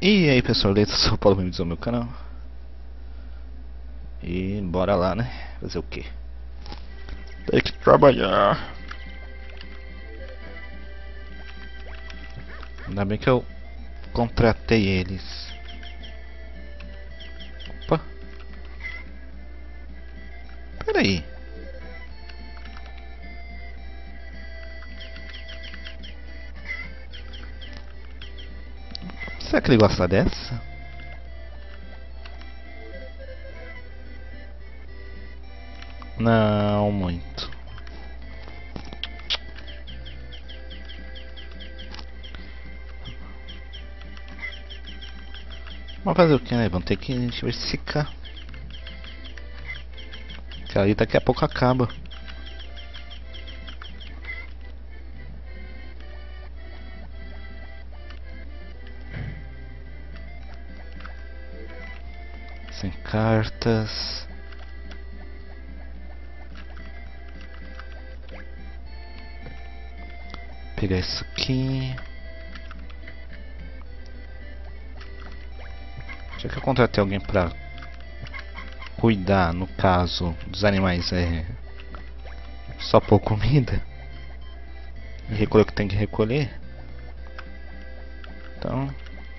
E aí pessoal, beleza? Sou o Paulo, bem-vindos ao meu canal. E bora lá, né? Fazer o quê? Tem que trabalhar. Ainda bem que eu contratei eles. Opa. Pera aí. Será que ele gosta dessa? Não muito. Vamos fazer o que, né? Vamos ter que diversificar. Que aí daqui a pouco acaba. Sem cartas. Pegar isso aqui. Já que eu contratei alguém pra cuidar, no caso, dos animais só por comida e recolher o que tem que recolher. Então,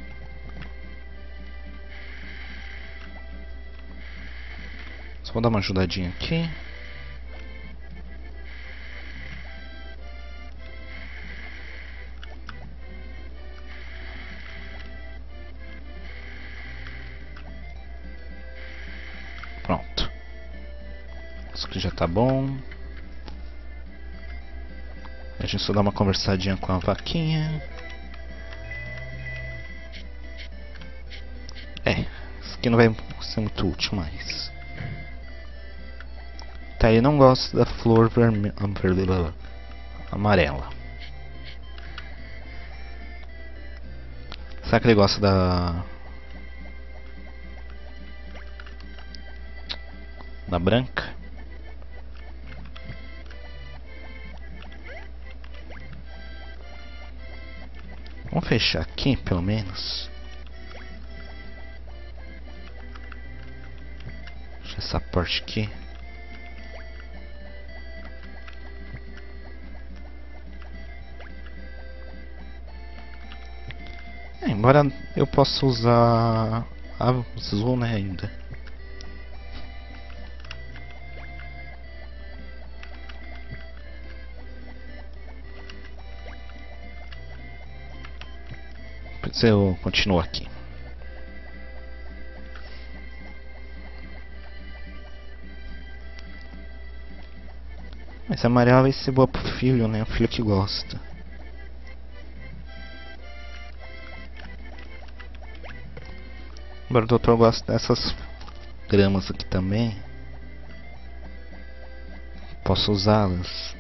só vou dar uma ajudadinha aqui. Pronto. Isso aqui já tá bom. A gente só dá uma conversadinha com a vaquinha. Isso aqui não vai ser muito útil mais. Tá, ele não gosta da flor amarela. Será que ele gosta da branca? Vamos fechar aqui, pelo menos. Deixa essa parte aqui. Embora eu possa usar azul, né, ainda. Depois eu continuo aqui. Mas a amarela vai ser boa pro filho, né? O filho que gosta. Agora o doutor gosta dessas gramas aqui também. Posso usá-las.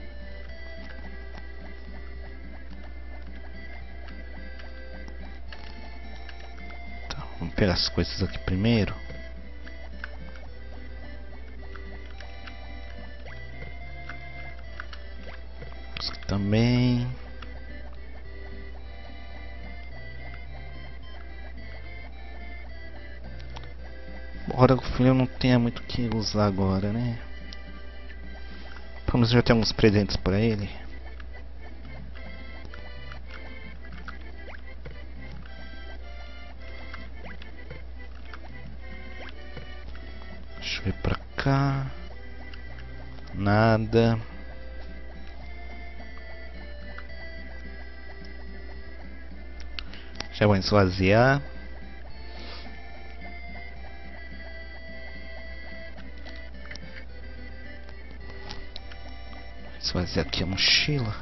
Tá, vamos pegar as coisas aqui primeiro. Isso aqui também. Ora, o filho não tenha muito o que usar agora, né? Vamos já ter alguns presentes para ele. Deixa eu ver pra cá. Nada. Já vou esvaziar. Esvaziar aqui a mochila.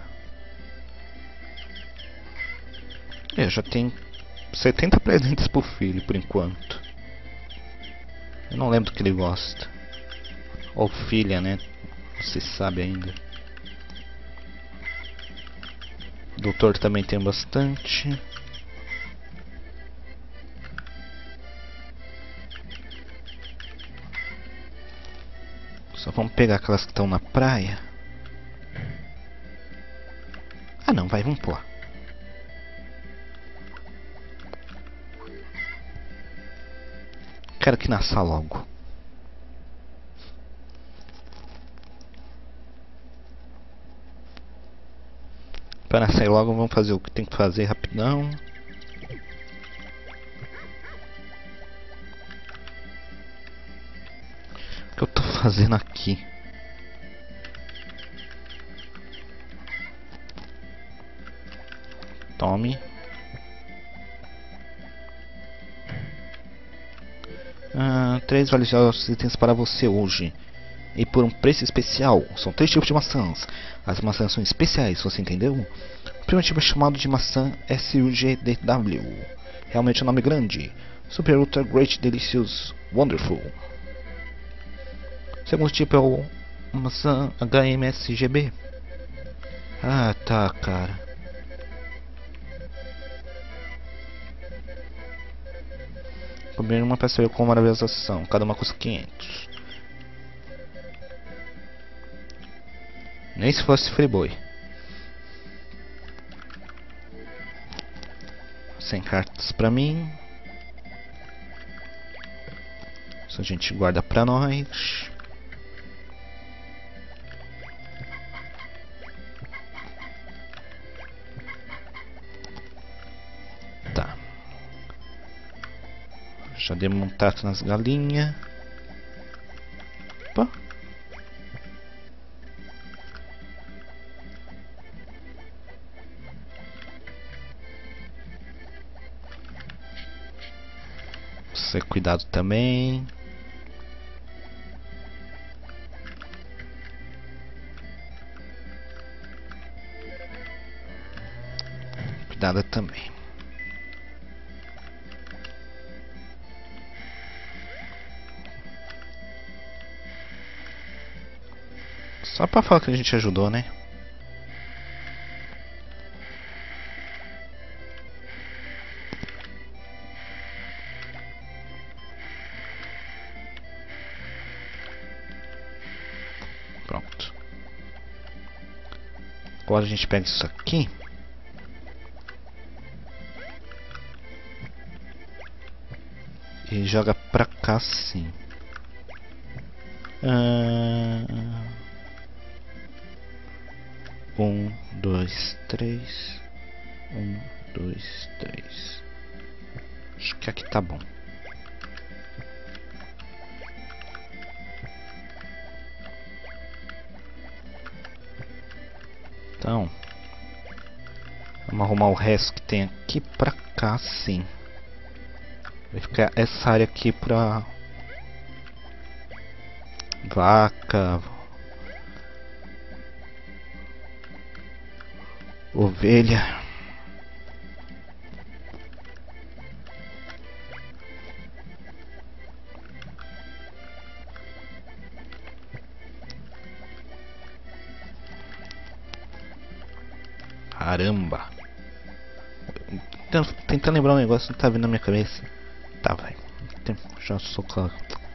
Já tem 70 presentes pro filho por enquanto. Eu não lembro do que ele gosta. Ou filha, né? Não se sabe ainda. O doutor também tem bastante. Só vamos pegar aquelas que estão na praia. Ah não, vamos pular. Quero que nasça logo. Para nascer logo, vamos fazer o que tem que fazer rapidão. O que eu tô fazendo aqui? Tome. Três valiosos itens para você hoje. E por um preço especial. São 3 tipos de maçãs. As maçãs são especiais, você entendeu? O primeiro tipo é chamado de maçã SUGDW. Realmente é um nome grande. Super Ultra Great Delicious Wonderful. O segundo tipo é o maçã HMSGB. Ah, tá, cara. Comer uma peça com maravilhosa ação. Cada uma custa 500. Nem se fosse Friboi. 100 cartas pra mim. Isso a gente guarda pra nós. Tá. Já dei um tato nas galinhas. Opa. Ser cuidado também. Cuidado também. Só pra falar que a gente ajudou, né? Pronto. Agora a gente pega isso aqui. E joga pra cá assim. 1, 2, 3. 1, 2, 3. Acho que aqui tá bom. Então, vamos arrumar o resto que tem aqui pra cá, sim. Vai ficar essa área aqui pra vaca, ovelha. Caramba. Tentando lembrar um negócio, não tá vindo na minha cabeça. Tá, vai. Já sou claro.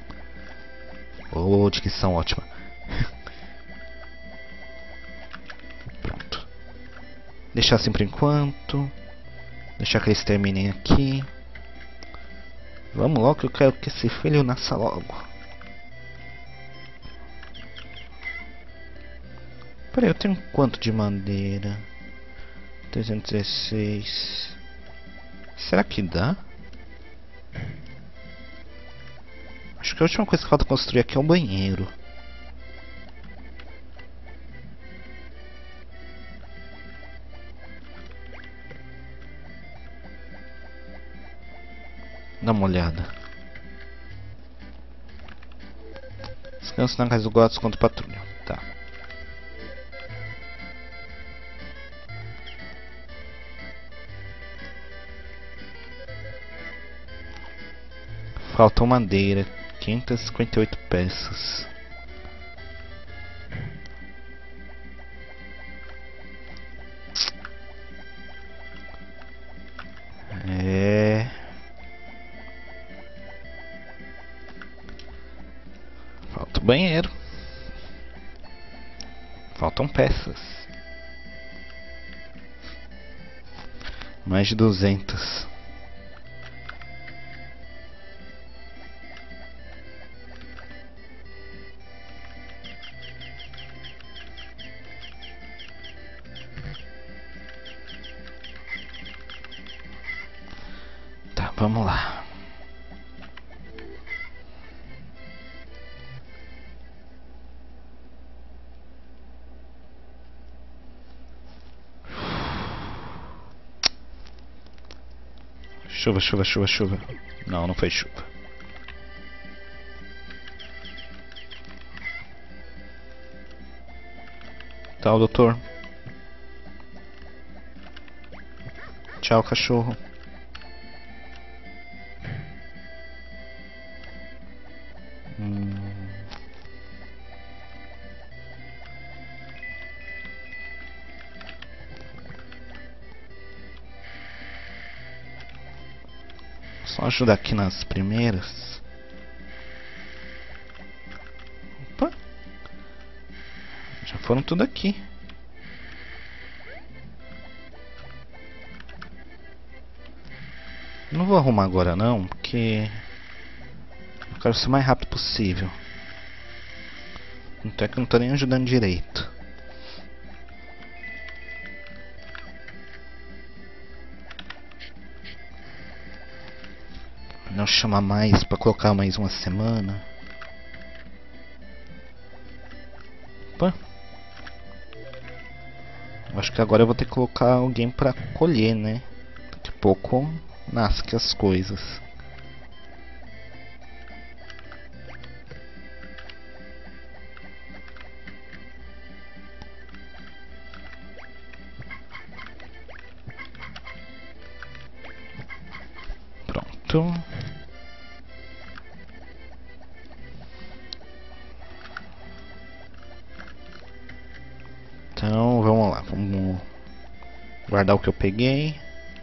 Oh, dicção ótima. Pronto. Deixar assim por enquanto. Deixar que eles terminem aqui. Vamos logo que eu quero que esse filho nasça logo. Peraí, eu tenho quanto de madeira? 316. Será que dá? Acho que a última coisa que falta construir aqui é o banheiro. Dá uma olhada. Descanso na casa do Gotos contra o patrulha. Tá. Faltam madeira. 558 peças. Falta o banheiro. Faltam peças. Mais de 200. Vamos lá. Chuva, chuva, chuva, chuva. Não, não foi chuva. Tchau, doutor. Tchau, cachorro. Só ajudar aqui nas primeiras. Opa. Já foram tudo aqui. Não vou arrumar agora não, porque eu quero ser o mais rápido possível. Então é que eu não tô nem ajudando direito. Não chamar mais pra colocar mais uma semana. Opa. Acho que agora eu vou ter que colocar alguém pra colher, né? Daqui a pouco nascem as coisas. Pronto. Então vamos lá, vamos guardar o que eu peguei.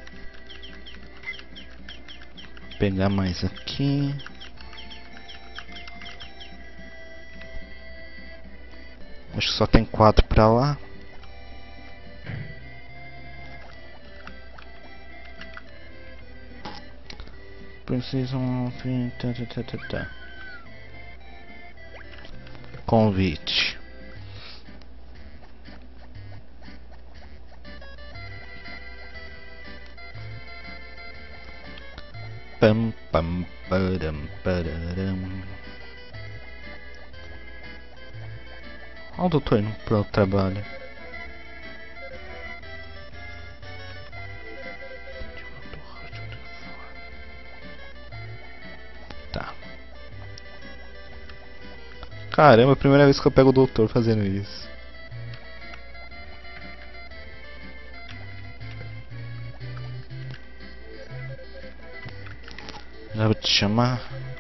Pegar mais aqui. Acho que só tem 4 pra lá. Precisam. Convite. Pam pam param pararam. Olha o doutor indo pro trabalho. Tá. Caramba, é a primeira vez que eu pego o doutor fazendo isso. Já vou te chamar.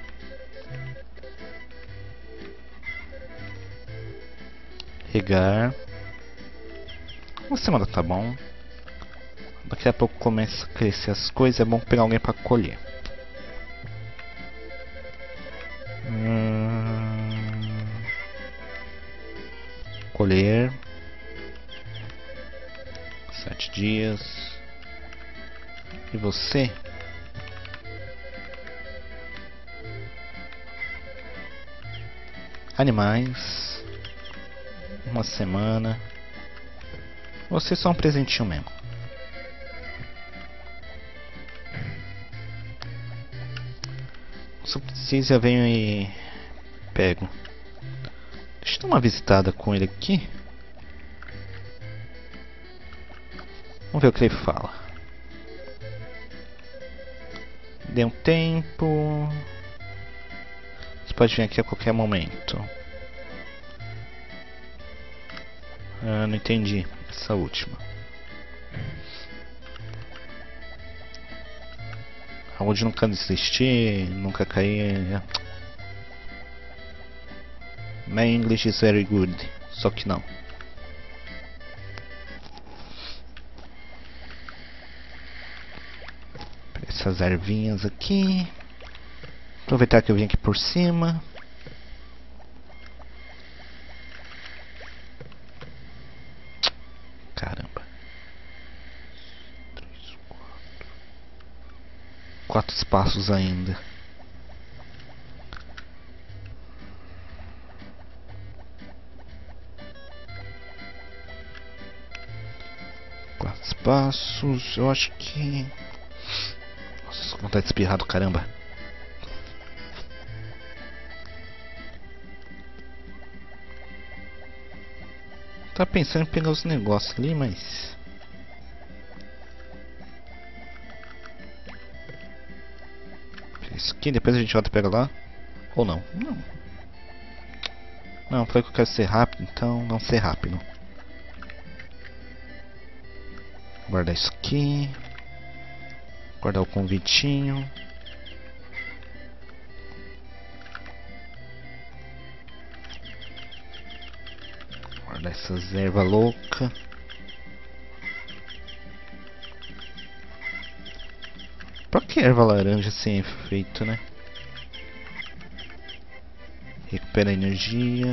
Regar. Uma semana tá bom. Daqui a pouco começa a crescer as coisas. É bom pegar alguém pra colher. Colher. 7 dias. E você? Animais. Uma semana. Você é só um presentinho mesmo. Se eu preciso, eu venho e pego. Deixa eu dar uma visitada com ele aqui. Vamos ver o que ele fala. Dê um tempo. Você pode vir aqui a qualquer momento. Ah, não entendi essa última. Aonde nunca desistir, nunca cair. My English is very good. Só que não. Essas ervinhas aqui. Aproveitar que eu vim aqui por cima. Caramba. 3, 4 espaços ainda. Quatro espaços. Eu acho que... Nossa, vontade de espirrar do caramba. Tava pensando em pegar os negócios ali, mas... Isso aqui, depois a gente volta e pega lá. Ou não? Não. Não, falei que eu quero ser rápido, então vamos ser rápido. Guardar isso aqui. Guardar o convitinho. Guardar essas ervas loucas. Pra que erva laranja sem efeito, né? Recupera a energia.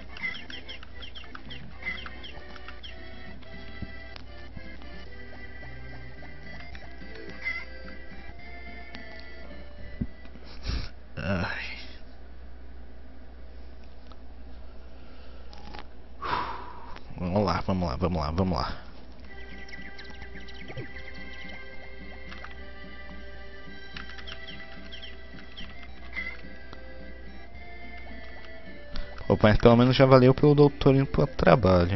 Ai. Vamos lá, vamos lá, vamos lá, vamos lá. Opa, mas pelo menos já valeu pro doutor indo pro trabalho.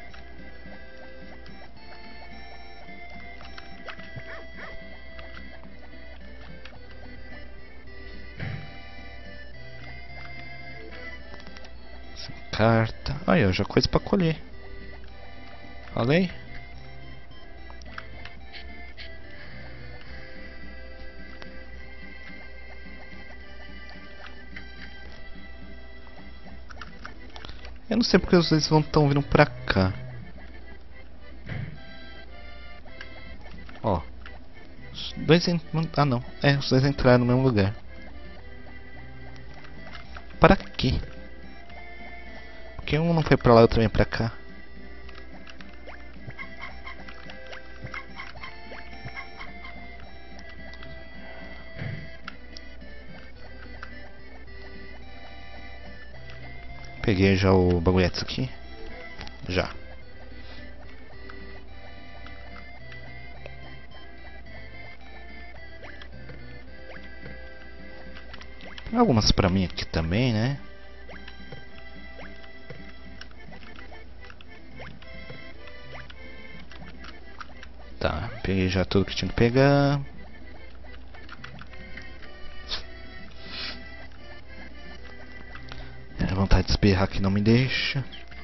Essa carta. Aí, ó, já coisa pra colher. Falei? Eu não sei porque vocês vão tão vindo pra cá. Ó. Os dois ah não. É, os dois entraram no mesmo lugar. Para quê? Porque um não foi pra lá e outro vem pra cá. Peguei já o bagulhete aqui. Já. Algumas pra mim aqui também, né? Tá, peguei já tudo que tinha que pegar. A vontade de espirrar que não me deixa.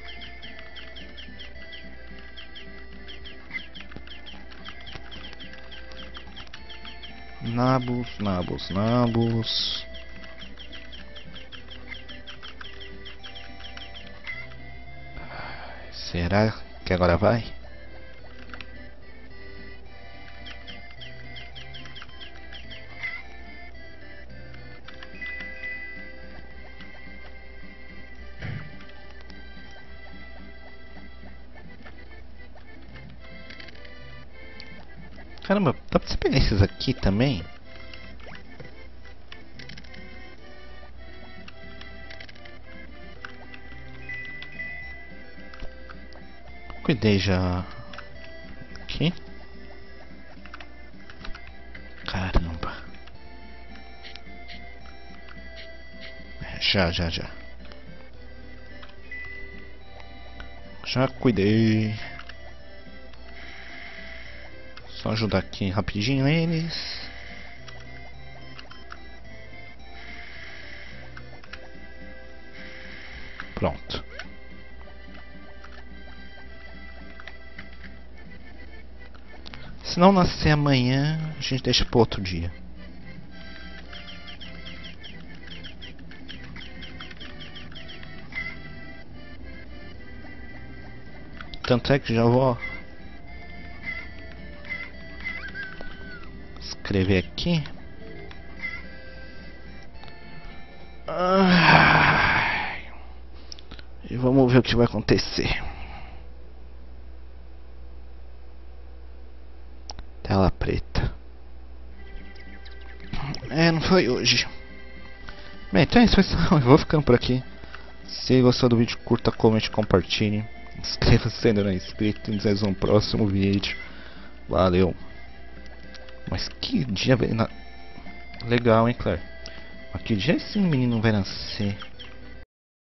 Nabos, nabos, nabos. Será que agora vai? Caramba, dá pra você pegar esses aqui também? Cuidei já. Aqui. Caramba. Já. Já cuidei. Só ajudar aqui rapidinho eles. Pronto. Se não nascer amanhã, a gente deixa para outro dia. Tanto é que já vou escrever aqui. E vamos ver o que vai acontecer. Tela preta. Não foi hoje. Bem, então é isso, pessoal. Eu vou ficando por aqui. Se gostou do vídeo, curta, comente, compartilhe. Inscreva-se se ainda não é inscrito. E nos vemos no próximo vídeo. Valeu. Mas que dia, velho. Legal, hein, Claire? Aqui já esse menino vai nascer.